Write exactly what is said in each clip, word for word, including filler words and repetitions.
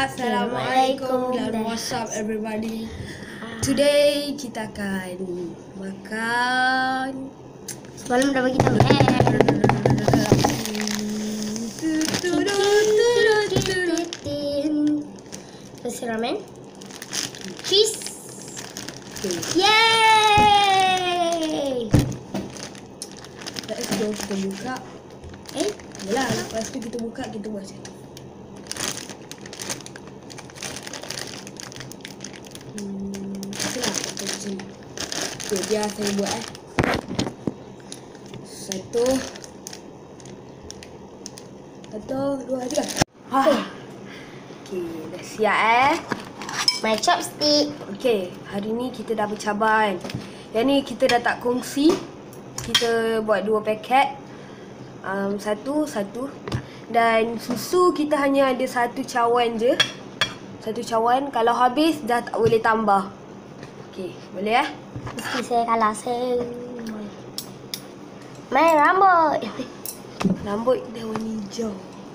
Assalamualaikum dan what's up everybody. Today kita akan makan. Semalam dah bagi tahu eh. Nasi ramen. Cheese. Yay! Let's go, kita buka. Eh, Yalah, lepas tu kita buka, kita buat macam tu. Hmm, itulah kita di sini. Okay, biar saya buat eh. Satu. Satu, dua, tiga. Okay. Okay, dah siap eh. My chopstick. Okay, hari ni kita dah bercabar kan. Yang ni kita dah tak kongsi. Kita buat dua paket. Um, satu, satu. Dan susu kita hanya ada satu cawan je. Satu cawan. Kalau habis dah tak boleh tambah. Okay, boleh eh? Mesti saya kalah. Saya main rambut. Rambut dia warna hijau.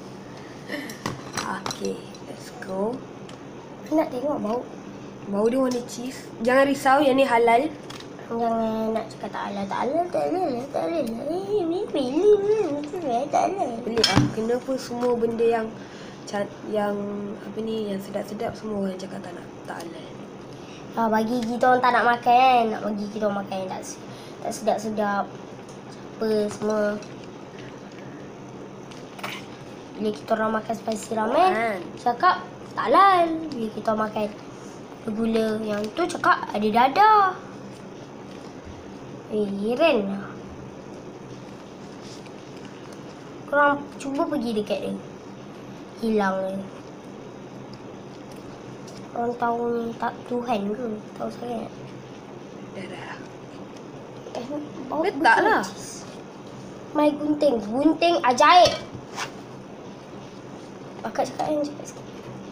Okay, let's go. Nak tengok bau. Bau dia warna cheese. Jangan risau, yang ni halal. Jangan nak cakap tak halal, tak halal, tak halal, tak halal. Eh, ni pilih, tak halal. Pelik ah. Kenapa semua benda yang yang apa ni, yang sedap-sedap semua orang cakap tak nak, tak halal. Ah, bagi kita orang tak nak makan kan. Nak bagi kita orang makan yang tak, tak sedap-sedap. Apa semua. Bila kita orang makan spicy ramen, Man. cakap tak halal. Bila kita orang makan gula yang tu cakap ada dadah. Eh, heran lah. Korang cuba pergi dekat dia. Hilang dia. Orang tahu ni tak Tuhan ke? Tahu sangat. Dah dah. Eh, bau Letaklah. Mai gunting. Gunting ajaib. Akak cakap yang cepat sikit.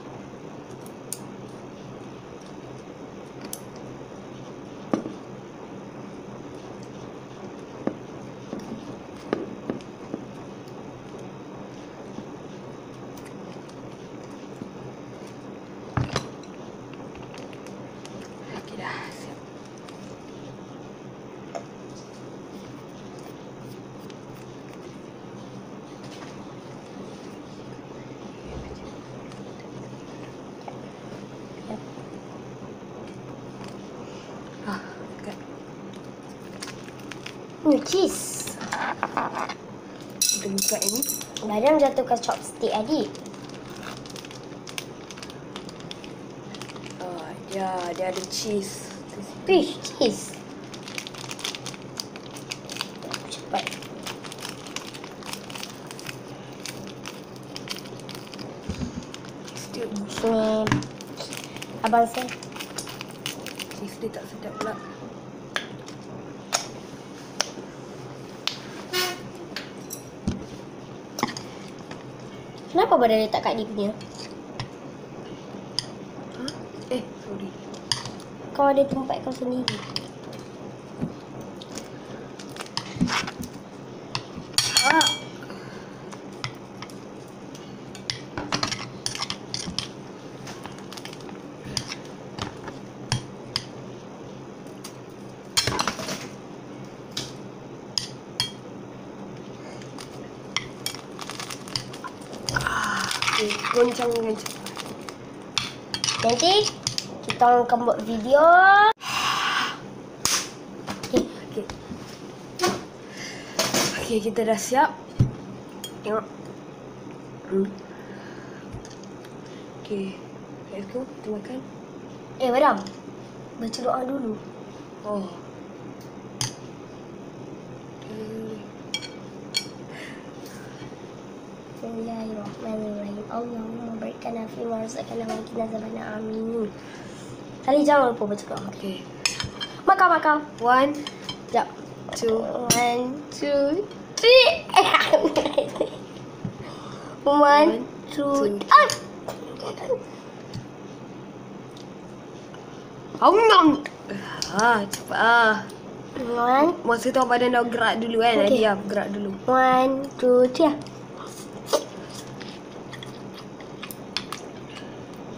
Okay dah, siap. Ah, dekat. Ni cheese. Kita buka ini. Madam jatuhkan chopstick adik. Ah, dia dia ada cheese. Fish cheese. Cepat. Still Ni abang saya. cheese dia tak sedap pula. Kenapa badan letak kat dia punya? Huh? Eh, sorry. Kau ada tempat kau sendiri. Ah. Okay, goncang dengan cepat. Nanti kita akan buat video. Okay. Okay. Okay, kita dah siap. Tengok. Hmm. Okay, let's go. Kita makan. Eh, Madam. Baca doa dulu. Oh. Bismillahirrahmanirrahim. Allahumma barik lana fi ma razaqtana wa qina azabannar. Amin. Kali jangan lupa baca doa. Okay. Makan, makan. One, Sekejap. two. One, two, three. One, two, two. ah. Om. Ah, cepat ah. One, Masa tu badan dah gerak dulu kan. Okay. Dia gerak dulu. one, two, three.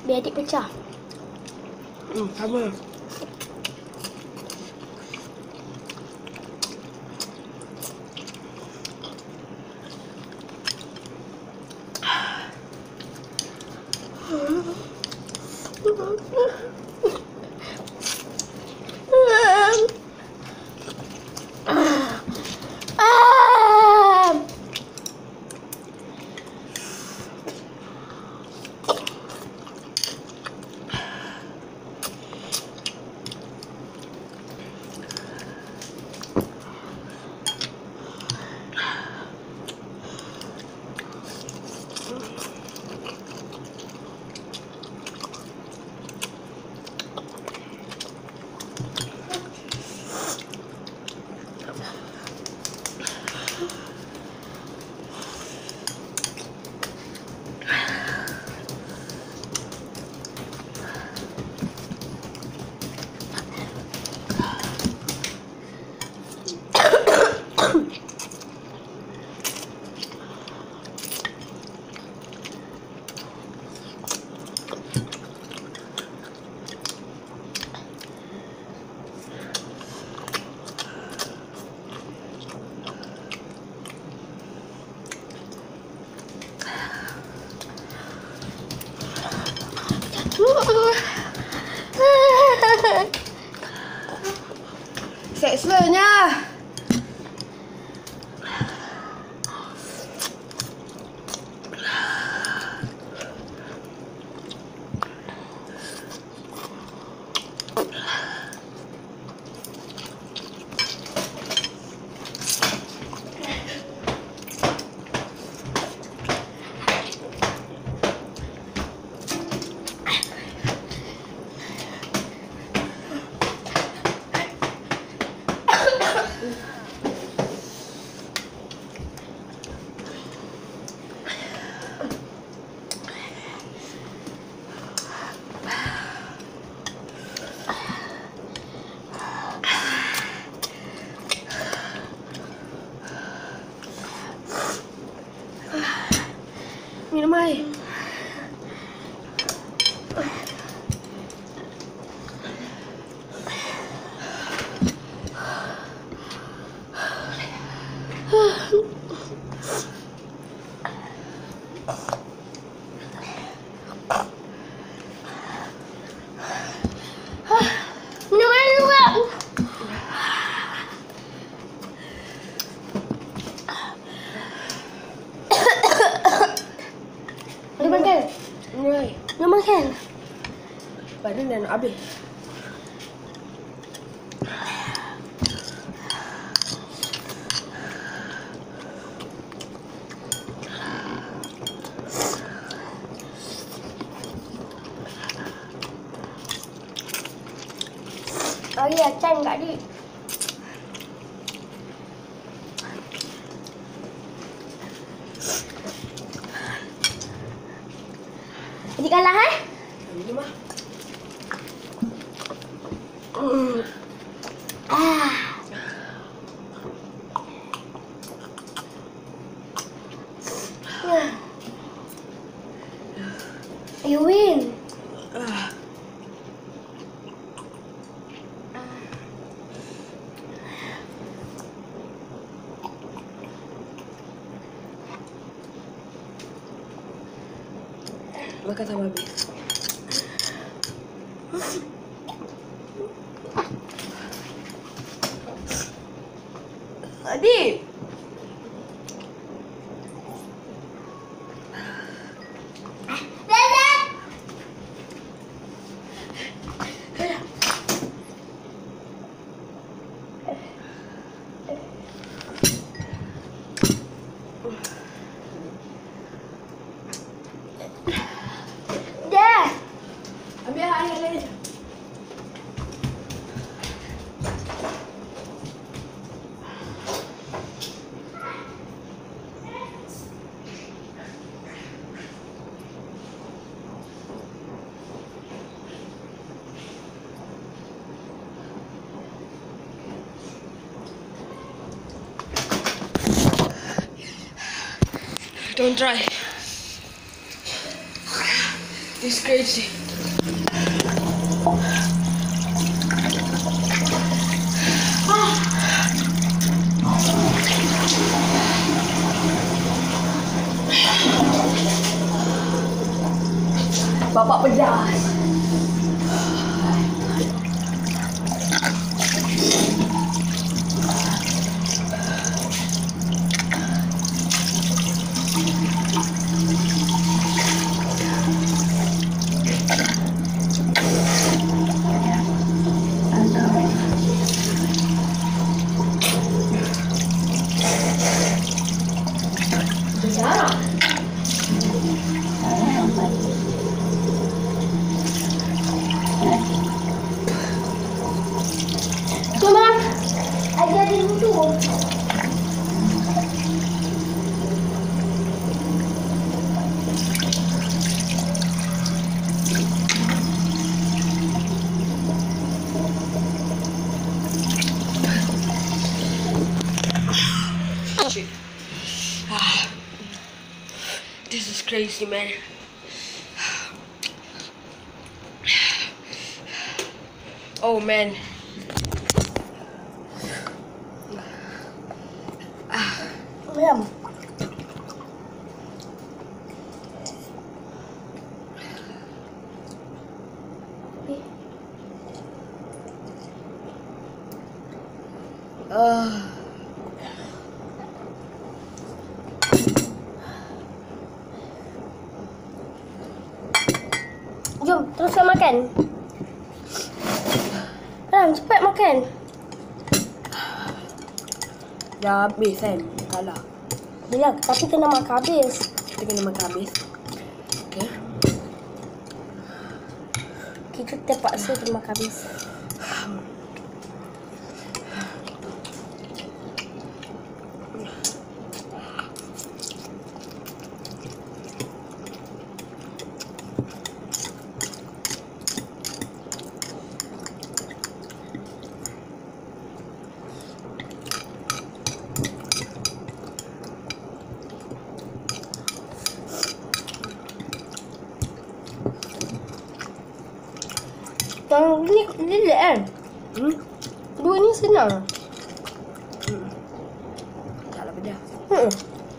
Biar adik pecah. Hmm, sama. Ah. Seksanya. Minum air. Minum air juga. Dia makan. Minum air. Dia makan. Badan dah nak habis. Bagi acan kat adik. Adik kalah eh? Minum ah. Ah. You win. Ah. Makan sama habis. Adik. Dah. Ambil air yang lain. Don't try. It's crazy. Bapak pedas. Cuma aja di situ. Shit. Ah. This is crazy, man. Oh man. Diam. Uh. Jom, teruskan makan. Ram, cepat makan. Dah habis kan? Kalah. Bila, tapi kena makan habis. Kita kena makan habis. Okay. Kita terpaksa kena makan habis. Yang ni lilit kan? Hmm? Dua ni senang. Hmm. Taklah pedas. Hmm.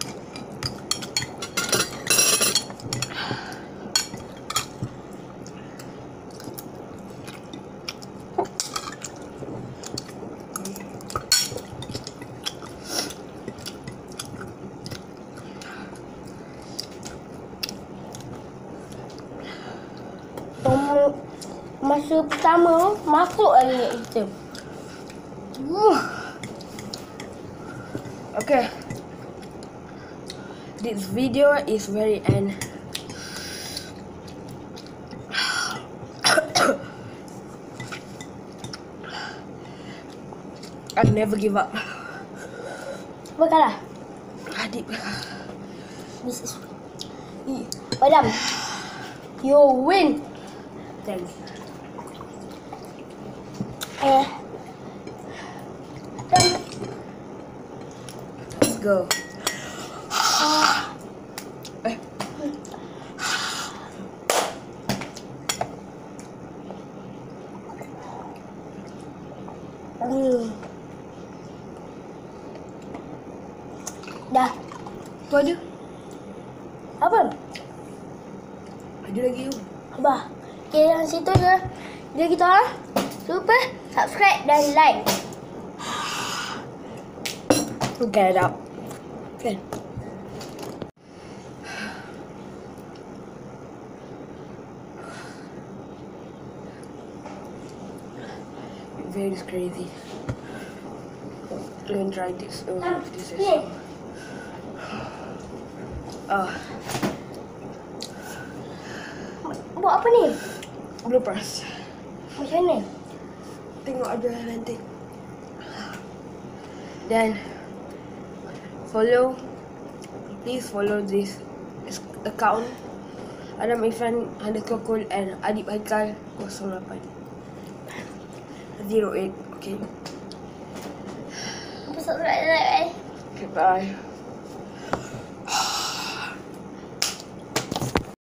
Um, masa pertama masuk lagi kat kita. Uh. Okay. This video is very end. I'll never give up. Apa kalah? Adik. This is Padam. You win. Thanks. Eh. Dan Let's go. Eh. Hmm. Dah. Tu ada. Apa? Ada lagi tu. Abah. Okay, yang situ je. Dia kita orang. Lupa subscribe dan like. Get it up. Okay. Very crazy. Let me try this. Oh, this is. Ni. Ah, Buat apa ni? bloopers. Macam mana? Tengok ada nanti. Dan follow, please follow this account Adam Irfan underscore cool and Adib Haikal kosong lapan zero eight. Okay. Apa subscribe dan like? Okay, bye.